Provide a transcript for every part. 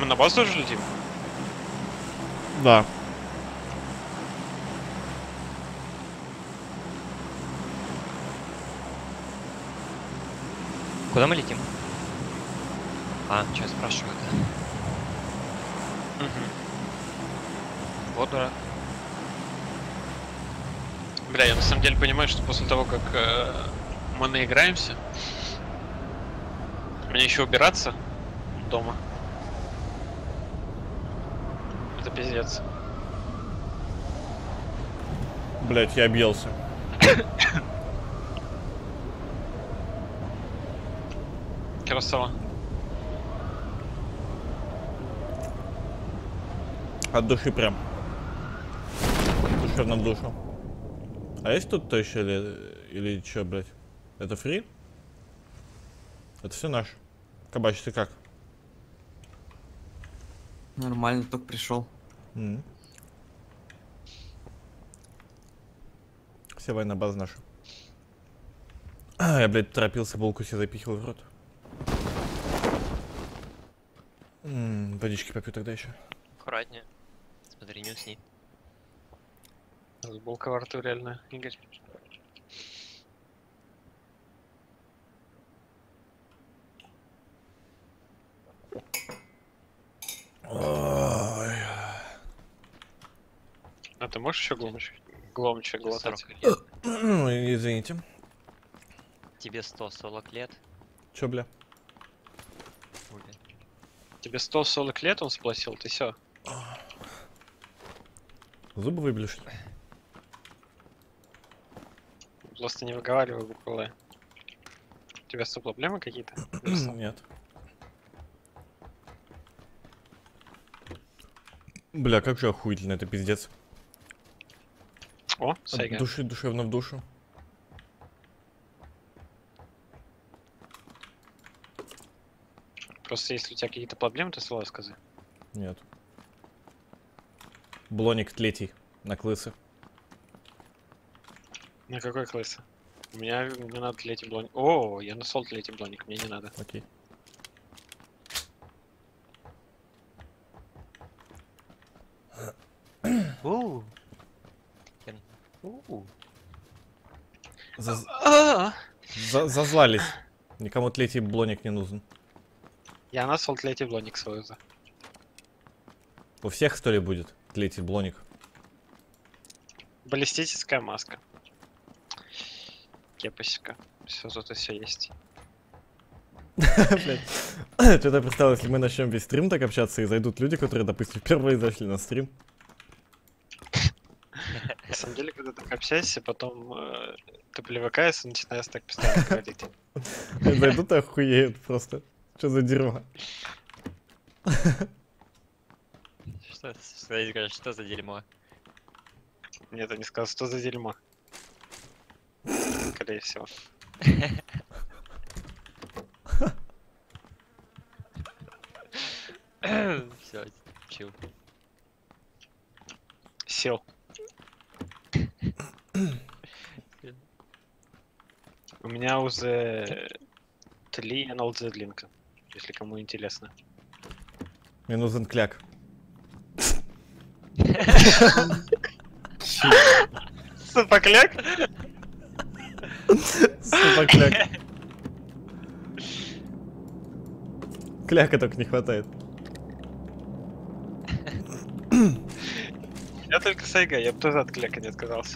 Мы на базу уже летим? Да. Куда мы летим? А, что я спрашиваю, да? Угу. Вот дурак. Бля, я на самом деле понимаю, что после того, как мы наиграемся, мне еще убираться дома. Это пиздец. Блять, я объелся. Красава. От души прям. Душевно в душу. А есть тут-то еще или что, блять? Это фри? Это все наш. Кабач, ты как? Нормально, только пришел. Все война база наша. Я, блядь, торопился, булку себе запихивал в рот. Водички попью тогда еще. Аккуратнее. Смотри, не усни. Булка во рту реально, Игорь. Ой. А ты можешь еще гломче глотать? 40 лет. Извините. Тебе 140 лет. Чё, бля? Ой, Тебе 140 лет он сплосил, ты все. Зубы выбили, что ли? Просто не выговаривай буквы. У тебя что, проблемы какие-то? Нет. Бля, как же охуительно, это пиздец. О, От Сайга. души, душевно в душу. Просто если у тебя какие-то проблемы, то слово скажи. Нет. Блоник третий на клысы. На какой класс? У меня не надо тлеть блоник. О, я нашел тлеть блоник, мне не надо. Окей. У. У. Зазвались. Никому третий блоник не нужен. Я нашел тлеть блоник свой. У всех, что ли, будет третий блоник? Баллистическая маска. Кепочка. Все, тут и все есть. Что-то представил, если мы начнем весь стрим так общаться, и зайдут люди, которые, допустим, впервые зашли на стрим. На самом деле, когда так общаешься, потом ты привыкаешь и начинаешь так постоянно говорить. Зайдут и охуеют просто. Что за дерьмо? Что за дерьмо? Нет, я не сказал, что за дерьмо. Скорее всего. Все, чил. Сел. У меня уже 3 NLZ линка, если кому интересно. Мне нужен кляк. Супокляк? Супер кляк. Кляка только не хватает. Я только Сайга, я бы тоже от кляка не отказался.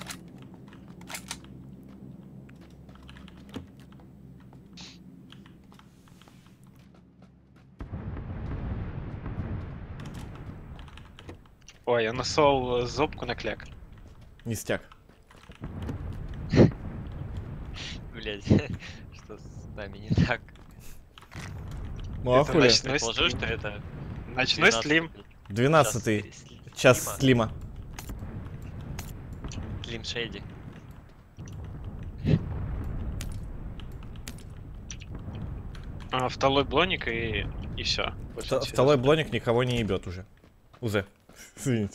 Ой, я нашел зобку на кляк. Ништяк. Блять, что с нами не так? Ну а Это хули? ночной Предположу, стрим. что это Ночной 12-й стрим. 12-й час слима. Клим Шейди. Второй блоник и все. Второй блоник никого не ебет уже. Уже. Извините.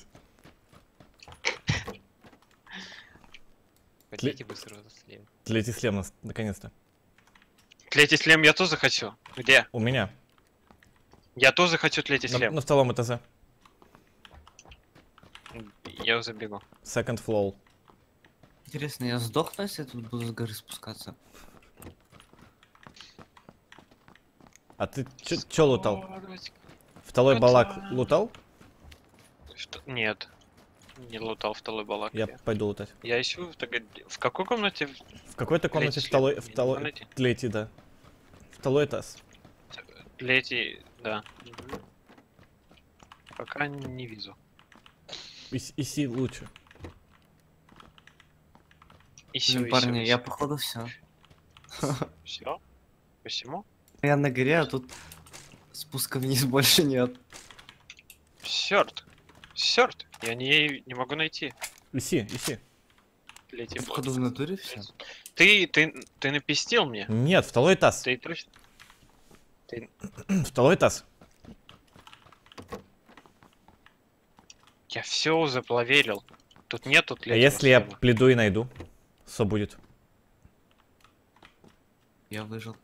Хотите быстро слив. Третий слем наконец-то. Третий слем я тоже хочу. Где? У меня. Я тоже хочу третий На слева. втором этаже. Я забегу. Second floor. Интересно, я сдохну, если я тут буду с горы спускаться? А ты чё лутал? Скорость. Второй Это- балак лутал? Нет. Не лутал второй балак. Я пойду лутать. Я ищу в какой комнате? В какой-то комнате Третий второй, слева. второй, Комнате? третий, да. Второй этаж. Третий, да. Пока не вижу. Иси лучше. Ищу, Блин, парни, я походу все. Все? Посему? Я на горе, а тут спуска вниз больше нет. Черт! Черт! Я не могу найти. Иси. Третий блок. Походу в натуре все. Ты напистил мне? Нет, второй этаж. Ты точно? Второй этаж. Я все заплаверил. Тут нету А третьего если я слева. приду и найду? Что будет? Я выжил.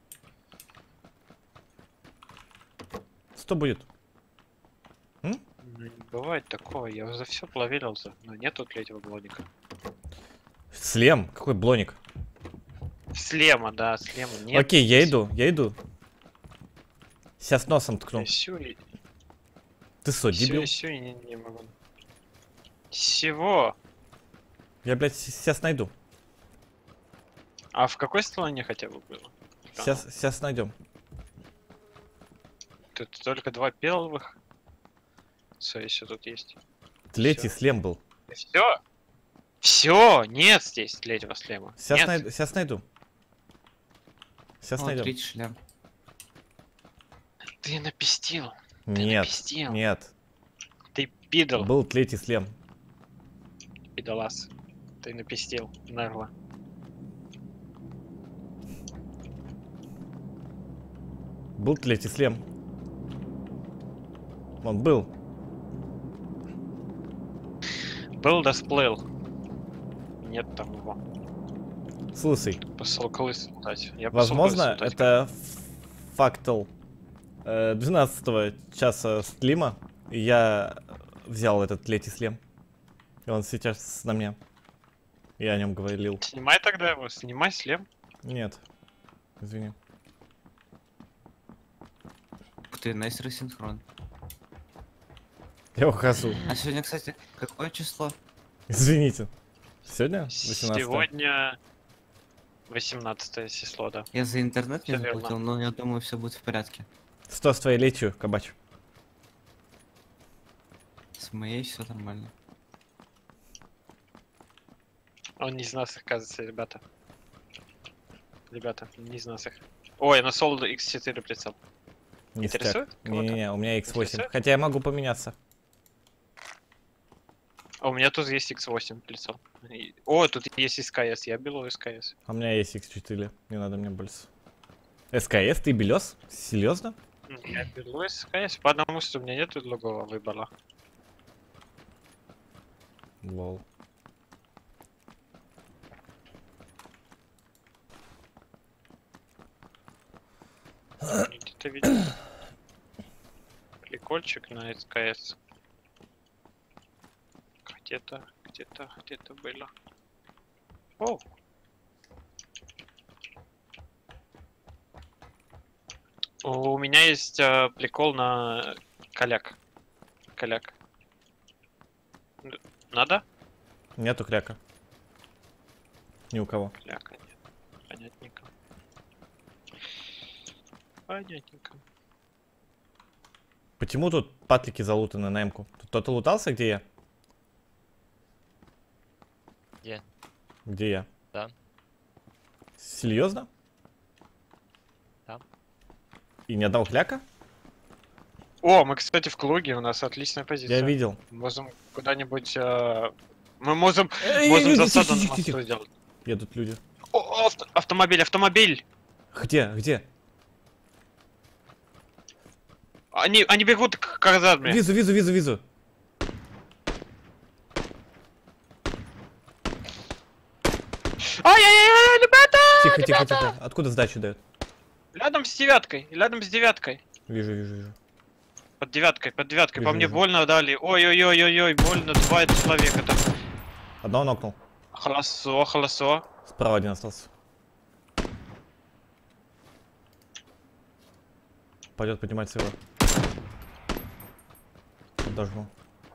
Что будет? Ну, не бывает такого. Я уже все плаверился, но нету третьего блоника. Слем? Какой блоник? Слема, да, слема. Нет. Окей, я иду. Сейчас носом ткну. Ты что, дебил? Все, не могу. Всего. Я, блядь, сейчас найду. А в какой стороне хотя бы было? Сейчас найдем. Тут только два первых. Все, еще тут есть. Третий слем был. Все? Все, нет здесь третьего слема. Сейчас Нет. найду. Сейчас О, найдем. третий шлем. Ты напистил. Нет, напиздел. нет. Ты пидал, Был третий слем. пидалас. Ты напистил, нагло. Был третий слем. Он был. Был да сплыл. Нет там его. Слушай, Пошел крыс лутать. Я пошел возможно, крыс лутать. это фактал 12 часа стрима. И я взял этот третий слем. И он сейчас на мне. Я о нем говорил. Снимай тогда его, снимай слем. Нет. Извини. Ух ты, найс рассинхрон. Я ухожу. А сегодня, кстати, какое число? Извините. Сегодня? 18. Сегодня 18 число, да. Я за интернет не Всё верно. заплатил, но я думаю, все будет в порядке. Что с твоей лечью, кабач? С моей все нормально. Он не из нас, оказывается, ребята. Ребята, не из нас их. Ой, на Солоду X4 прицел. Ништяк. Интересует кого-то? Не-не-не, у меня X8. Интересует? Хотя я могу поменяться. А у меня тут есть X8 прицел. О, тут есть СКС, я беру СКС. А у меня есть X4. Не надо мне больше. СКС, ты белес? Серьезно? Я беру СКС, потому что у меня нет другого выбора. Лол. Где-то видел прикольчик на СКС. Где-то было. О! У меня есть прикол на коляк. Коляк. Надо? Нету кряка. Ни у кого. Коляка нет. Понятненько. Понятненько. Почему тут патлики залутаны на М-ку? Тут кто-то лутался, где я? Где? Где я? Да. Серьезно? Да. И ни одного хляка? О, мы, кстати, в круге, у нас отличная позиция. Я видел. Можем куда-нибудь... Мы можем Эй, засаду на тихо, мосту тихо. сделать. Едут люди. О, автомобиль! Где? Где? Они бегут к казарме. Визу. Ай-яй-яй, ребята! Тихо. Откуда сдачу дают? Рядом с девяткой. Вижу. Под девяткой. По Вижу, мне вижу. больно дали. Ой-ой-ой-ой-ой, больно. Два человека там. Одного нокнул. Холосо. Справа один остался. Пойдет поднимать его. Дожму.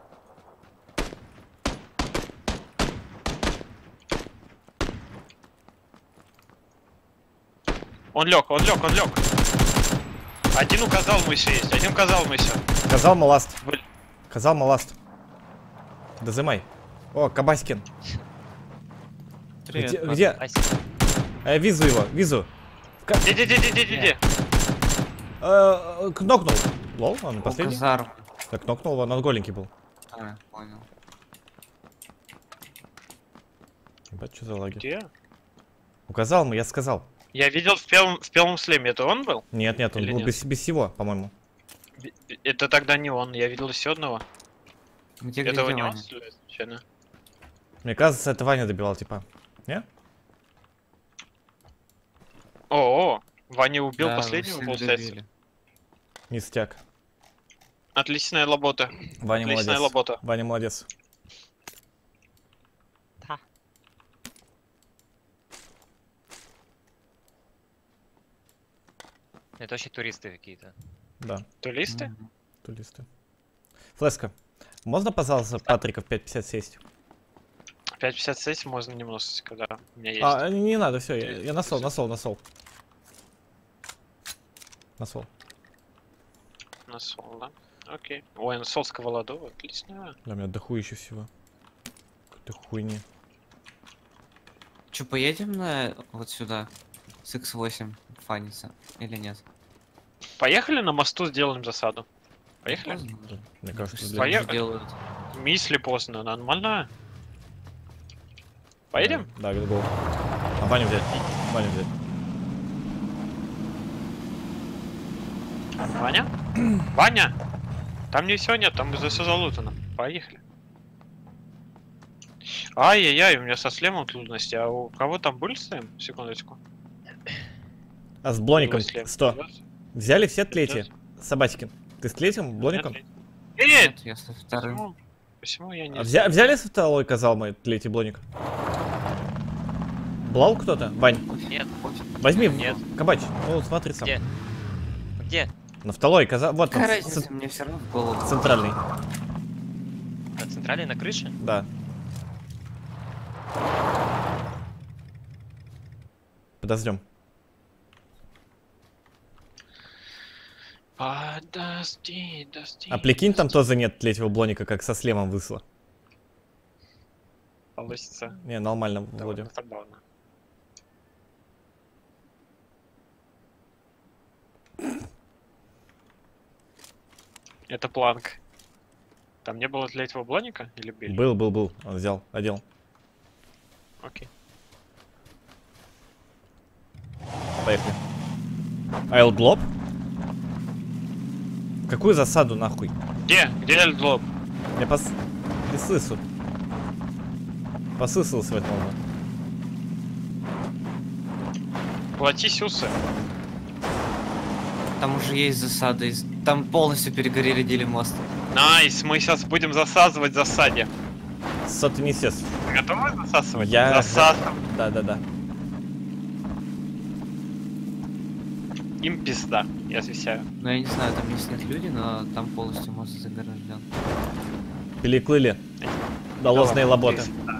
Он лег. Один указал мыши есть, Казал маласт. Блин. Казал маласт. Дозымай. О, Кабаськин. Привет, брат. Где? Ася, Визу его, визу. Где? Кнокнул. Лол, он последний. Казарм. Так, кнокнул его, он голенький был. А, понял. Ебать, что за лаги? Где? Указал ему, я сказал. Я видел в первом слеме, это он был? Нет, он Или был нет? без всего, по-моему. Это тогда не он, я видел еще одного. Где Этого не Ваня? он, случайно. Мне кажется, это Ваня добивал, типа. Не? О, Ваня убил Да, последнего, всех получается. добили. Ништяк. Отличная работа. Ваня Отличная молодец. работа. Ваня молодец. да. Это вообще туристы какие-то. Да, Туристы? Мгм. туристы. Флеска, можно, пожалуйста, Патрика в 5.50 сесть? 5.56 можно немножечко, да. У меня есть. Не надо, все, я насол. Насол. Насол, да? Окей. Ой, насол с коваладу, отлично. Да, у меня дохуище всего. Какой-то хуйни. Че, поедем на вот сюда? С X8 фаниться или нет? Поехали на мосту, сделаем засаду. Поехали? Поздно уже. Мне кажется, Пусть для- Поехали. уже делают. Мисли поздно, нормально. Поедем? Да, go. А Ваню взять. Ваня? Ваня! Там ничего нет, там за все залутано. Поехали. Ай-яй-яй, у меня со слемом трудности. А у кого там был слем? Секундочку. А с блоником Был слем. 100. Взяли все тлети? Собачкин. Ты с тлетим, блоником? Нет! Нет, я со вторым. Почему я не... Взяли со второй, казал мой тлети блоник? Блал кто-то? Вань, Нет, возьми. Нет. Кабач, ну смотри сам. где? Где? На второй, казал. Вот он, Какая разница, мне все равно в голову. центральный. На центральной, на крыше? Да. Подождем. Подожди. А прикинь, там тоже нет третьего блоника, как со слемом вышло. Получится. Не, нормально, Довольно вроде. забавно. Это планк. Там не было третьего блоника или били? Был. Он взял, одел. Окей. Поехали. Айлдлоп? Какую засаду нахуй? Где? Где Эльдлоп? Я не слышу. Посысался в этом уже. Плати сюсы. Там уже есть засады. Там полностью перегорели мост. Найс, мы сейчас будем засасывать в засаде. Что ты несешь? Готовы засасывать? Я- Засасываем. Да. Им пизда, я отвечаю. Ну я не знаю, там есть нет люди, но там полностью мост загражден. Переплыли. Да ложные лаботы. Пизда.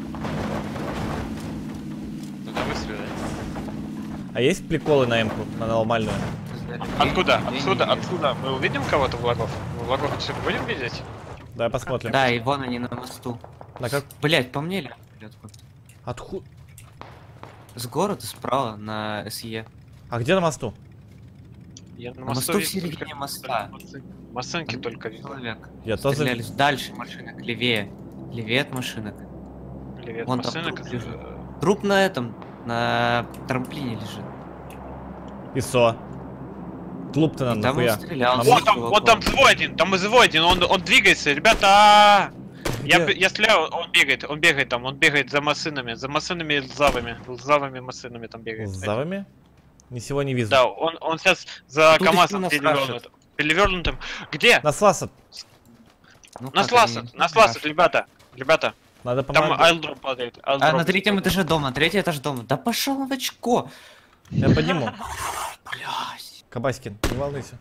Туда выстрелили. А есть приколы на М-ку? На нормальную? Откуда? Людей нет. Откуда? Мы увидим кого-то в лагов? В лагов что-то будем видеть? Давай посмотрим. Да, и вон они на мосту. На как? Блять, по мне ли? Откуда? Откуда? С города справа на СЕ. А где на мосту? Я на На мосту в вижу середине только- моста. Машинки только видел. Человек. Я тоже... Стрелялись. Дальше машинок, левее. Левее от машинок. Привет, Вон там машинок. труп лежит. Труп на этом, на трамплине лежит. ИСО. Клуб-то нам И там он нахуя? стрелял. А с Вот там, чуваком. вот там живой один, он двигается, ребята! Где? Я стреляю, он бегает там, он бегает за машинами лзавыми машинами там бегает. С завами? Ничего не вижу. Да, он сейчас за Тут еще КамАЗом нас зеленым. рашат. Перевернутым. Где? Нас ласат. Ну, Нас как они, ласат, не нас знаю. ласат, ребята. Ребята, Надо там помогать. айлдроп падает. А айлдроп на третьем падает. этаже дома, третий этаж дома. Да пошел в очко. Я подниму. Блядь. Кабаськин, не волнуйся.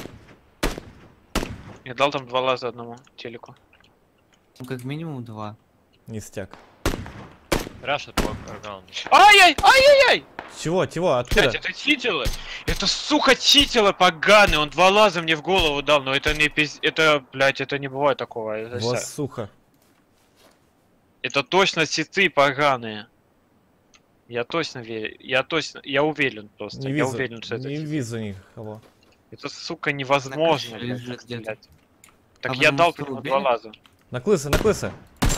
Я дал там 2 лаза одному телеку. Ну, как минимум 2. Ништяк. Раша по аргаунду. Ай-яй! Ай-яй-яй! Чего? Блять, Откуда? это читилы! Это, сука, читилы поганый! Он 2 лаза мне в голову дал, но это не пиз... Это, блять, это не бывает такого. Это, Вот сука. это точно читы поганые. Я точно верю. Я уверен просто. Не Я вижу, уверен, что это не читы. вижу никого. Это, сука, невозможно, На блядь, крыше лежит где-то. стрелять. Так А вы я ему дал что, по нему убили? 2 лаза. На клыса, на клыса.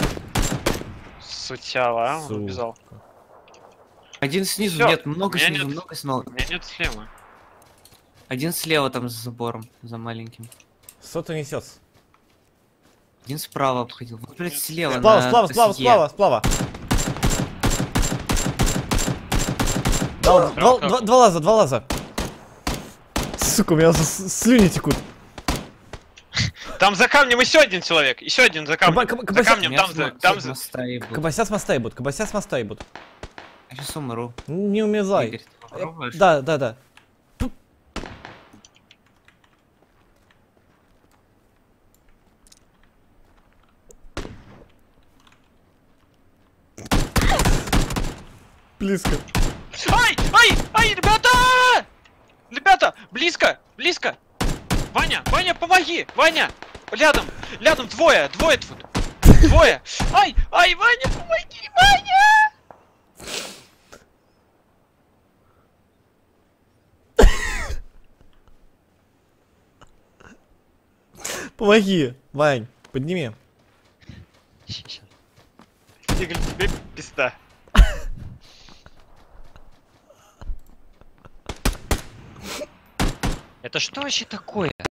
Сучало, а? Он Сука. убежал. Один снизу, Всё, нет, много у меня снизу, нет- много снова. У меня нет шлема. Один слева там за забором, за маленьким. Что ты несешь? Один справа обходил. Вот, блядь, слева. Сплава, на сплава, сплава, СЕ. сплава, сплава. Два лаза, 2 лаза. Сука, у меня слюни текут. Там за камнем еще один человек. Еще один за камнем. Каба- За камнем, Я там с за... мо- Там с за... моста ебу. Кабася с моста ебут, кабася с моста ебут. Я сейчас умру. Не умерзай. Игорь, ты попробуешь? Да, да, да. Близко. Ай! Ай! Ай, ребята! Ребята, близко! Близко! Ваня! Ваня, помоги! Ваня! Рядом! Рядом двое! Двое тут! Двое! Ай! Ай, Ваня, помоги! Ваня! Помоги, Вань, подними. Игорь, тебе пизда. Это что вообще такое?